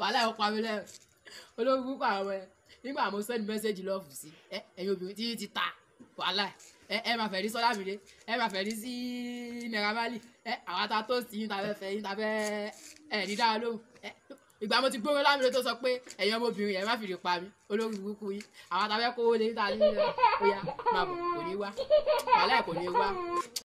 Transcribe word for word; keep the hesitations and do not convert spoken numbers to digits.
wàhálà ẹ̀ pa mi lẹ́rìn olórí púpọ̀ àwọn ẹ̀ nígbà mo send message love sí ẹ ẹ̀yin obìnrin tí ti ta wàhálà ẹ ẹ máa fẹ́ rí Sọlá Mide ẹ máa fẹ́ rí sí Naira Marley ẹ àwọn ata tó sí yín ta fẹ́ fẹ́ yín ta fẹ́ ẹ ní dáa lóhùn ẹ ìgbà mo ti gbóhùn Lámìdé tó sọ pé ẹ̀yin ọmọbìnrin yẹn má fi lè pa mí olórí burúkú yín àwọn ata fẹ́ kówó lé níta ní ó yá máa bọ̀ kò ní wá wàhálà ẹ̀ kò ní wá.